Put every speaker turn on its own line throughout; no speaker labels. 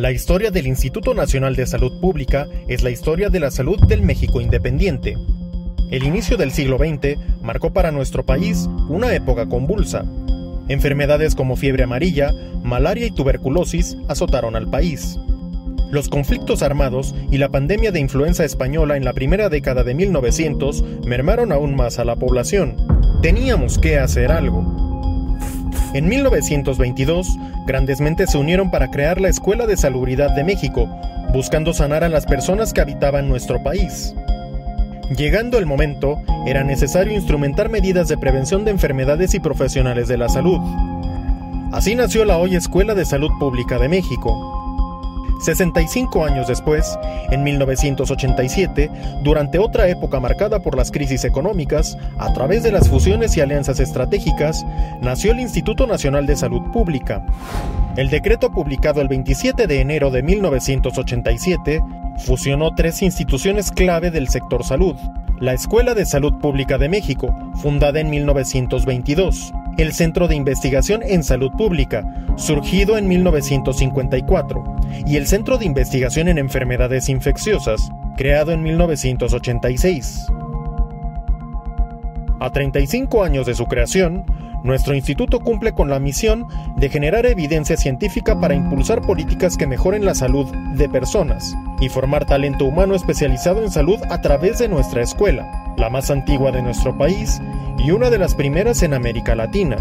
La historia del Instituto Nacional de Salud Pública es la historia de la salud del México independiente. El inicio del siglo XX marcó para nuestro país una época convulsa. Enfermedades como fiebre amarilla, malaria y tuberculosis azotaron al país. Los conflictos armados y la pandemia de influenza española en la primera década de 1900 mermaron aún más a la población. Teníamos que hacer algo. En 1922, grandes mentes se unieron para crear la Escuela de Salubridad de México, buscando sanar a las personas que habitaban nuestro país. Llegando el momento, era necesario instrumentar medidas de prevención de enfermedades y profesionales de la salud. Así nació la hoy Escuela de Salud Pública de México. 65 años después, en 1987, durante otra época marcada por las crisis económicas, a través de las fusiones y alianzas estratégicas, nació el Instituto Nacional de Salud Pública. El decreto publicado el 27 de enero de 1987 fusionó tres instituciones clave del sector salud: la Escuela de Salud Pública de México, fundada en 1922, el Centro de Investigación en Salud Pública, surgido en 1954, y el Centro de Investigación en Enfermedades Infecciosas, creado en 1986. A 35 años de su creación, nuestro instituto cumple con la misión de generar evidencia científica para impulsar políticas que mejoren la salud de personas y formar talento humano especializado en salud a través de nuestra escuela, la más antigua de nuestro país y una de las primeras en América Latina.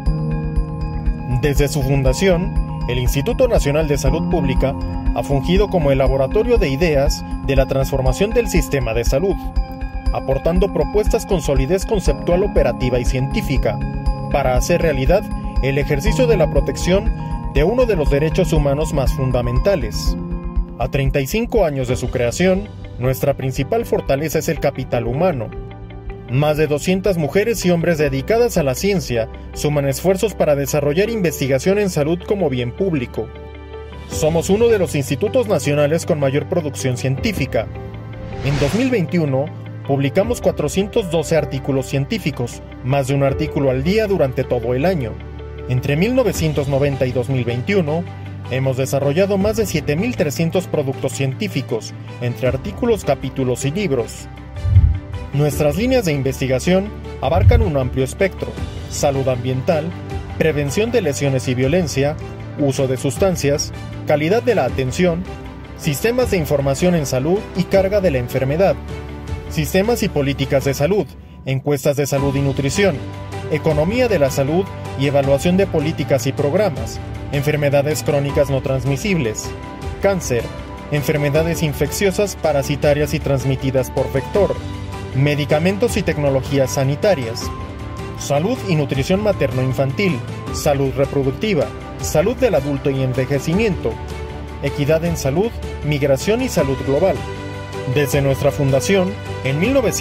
Desde su fundación, el Instituto Nacional de Salud Pública ha fungido como el laboratorio de ideas de la transformación del sistema de salud, aportando propuestas con solidez conceptual, operativa y científica, para hacer realidad el ejercicio de la protección de uno de los derechos humanos más fundamentales. A 35 años de su creación, nuestra principal fortaleza es el capital humano. Más de 200 mujeres y hombres dedicadas a la ciencia suman esfuerzos para desarrollar investigación en salud como bien público. Somos uno de los institutos nacionales con mayor producción científica. En 2021, publicamos 412 artículos científicos, más de un artículo al día durante todo el año. Entre 1990 y 2021, hemos desarrollado más de 7.300 productos científicos, entre artículos, capítulos y libros. Nuestras líneas de investigación abarcan un amplio espectro: salud ambiental, prevención de lesiones y violencia, uso de sustancias, calidad de la atención, sistemas de información en salud y carga de la enfermedad, sistemas y políticas de salud, encuestas de salud y nutrición, economía de la salud y evaluación de políticas y programas, enfermedades crónicas no transmisibles, cáncer, enfermedades infecciosas, parasitarias y transmitidas por vector, medicamentos y tecnologías sanitarias, salud y nutrición materno-infantil, salud reproductiva, salud del adulto y envejecimiento, equidad en salud, migración y salud global. Desde nuestra fundación, en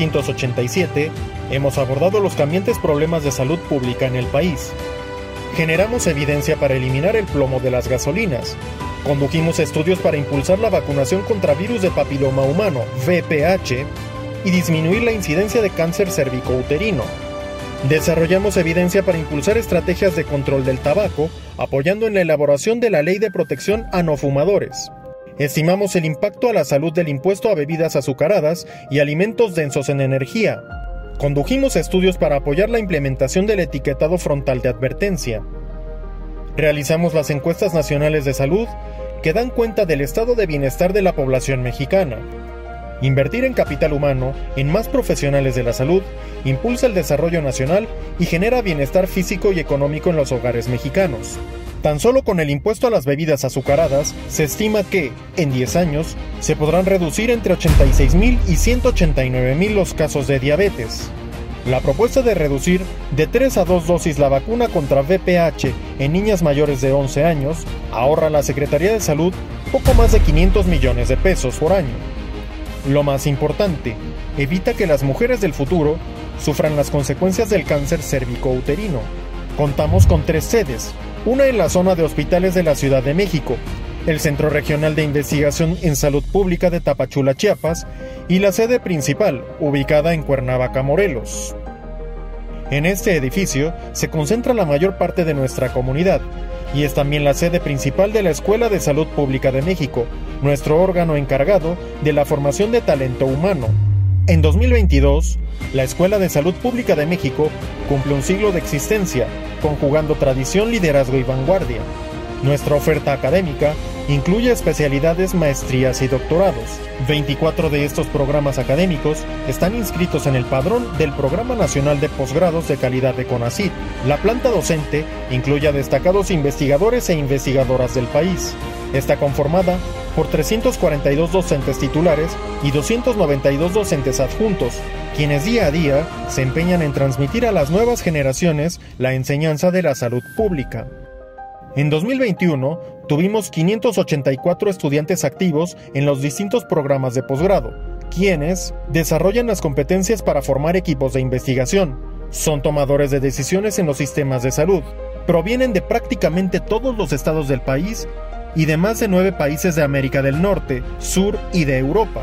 1987, hemos abordado los cambiantes problemas de salud pública en el país. Generamos evidencia para eliminar el plomo de las gasolinas. Condujimos estudios para impulsar la vacunación contra virus de papiloma humano, VPH, y disminuir la incidencia de cáncer cérvico-uterino. Desarrollamos evidencia para impulsar estrategias de control del tabaco, apoyando en la elaboración de la Ley de Protección a No Fumadores. Estimamos el impacto a la salud del impuesto a bebidas azucaradas y alimentos densos en energía. Condujimos estudios para apoyar la implementación del etiquetado frontal de advertencia. Realizamos las encuestas nacionales de salud que dan cuenta del estado de bienestar de la población mexicana. Invertir en capital humano, en más profesionales de la salud, impulsa el desarrollo nacional y genera bienestar físico y económico en los hogares mexicanos. Tan solo con el impuesto a las bebidas azucaradas, se estima que, en 10 años, se podrán reducir entre 86,000 y 189,000 los casos de diabetes. La propuesta de reducir de 3 a 2 dosis la vacuna contra VPH en niñas mayores de 11 años ahorra a la Secretaría de Salud poco más de 500 millones de pesos por año. Lo más importante, evita que las mujeres del futuro sufran las consecuencias del cáncer cérvico-uterino. Contamos con 3 sedes, una en la zona de hospitales de la Ciudad de México, el Centro Regional de Investigación en Salud Pública de Tapachula, Chiapas, y la sede principal, ubicada en Cuernavaca, Morelos. En este edificio se concentra la mayor parte de nuestra comunidad, y es también la sede principal de la Escuela de Salud Pública de México, nuestro órgano encargado de la formación de talento humano. En 2022, la Escuela de Salud Pública de México cumple un siglo de existencia, conjugando tradición, liderazgo y vanguardia. Nuestra oferta académica incluye especialidades, maestrías y doctorados. 24 de estos programas académicos están inscritos en el padrón del Programa Nacional de Posgrados de Calidad de CONACYT. La planta docente incluye a destacados investigadores e investigadoras del país. Está conformada por 342 docentes titulares y 292 docentes adjuntos, quienes día a día se empeñan en transmitir a las nuevas generaciones la enseñanza de la salud pública. En 2021, tuvimos 584 estudiantes activos en los distintos programas de posgrado, quienes desarrollan las competencias para formar equipos de investigación, son tomadores de decisiones en los sistemas de salud, provienen de prácticamente todos los estados del país y de más de 9 países de América del Norte, Sur y de Europa.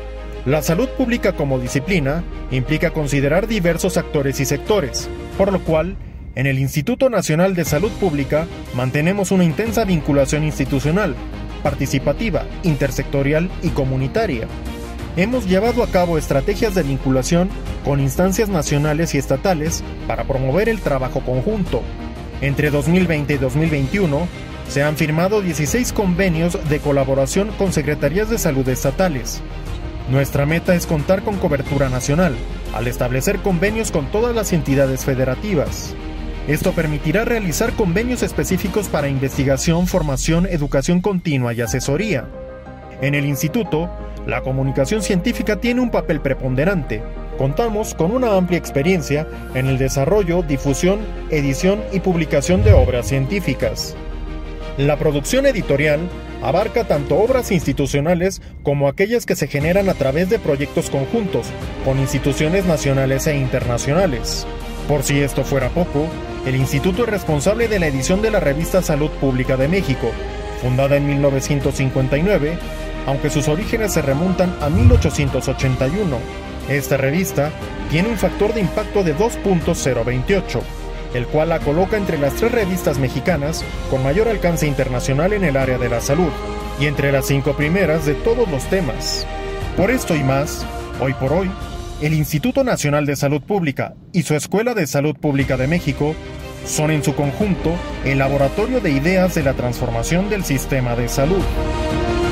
La salud pública como disciplina implica considerar diversos actores y sectores, por lo cual, en el Instituto Nacional de Salud Pública mantenemos una intensa vinculación institucional, participativa, intersectorial y comunitaria. Hemos llevado a cabo estrategias de vinculación con instancias nacionales y estatales para promover el trabajo conjunto. Entre 2020 y 2021, se han firmado 16 convenios de colaboración con secretarías de salud estatales. Nuestra meta es contar con cobertura nacional, al establecer convenios con todas las entidades federativas. Esto permitirá realizar convenios específicos para investigación, formación, educación continua y asesoría. En el instituto, la comunicación científica tiene un papel preponderante. Contamos con una amplia experiencia en el desarrollo, difusión, edición y publicación de obras científicas. La producción editorial abarca tanto obras institucionales como aquellas que se generan a través de proyectos conjuntos con instituciones nacionales e internacionales. Por si esto fuera poco, el instituto es responsable de la edición de la revista Salud Pública de México, fundada en 1959, aunque sus orígenes se remontan a 1881. Esta revista tiene un factor de impacto de 2.028, el cual la coloca entre las 3 revistas mexicanas con mayor alcance internacional en el área de la salud, y entre las 5 primeras de todos los temas. Por esto y más, hoy por hoy, el Instituto Nacional de Salud Pública y su Escuela de Salud Pública de México son en su conjunto el laboratorio de ideas de la transformación del sistema de salud.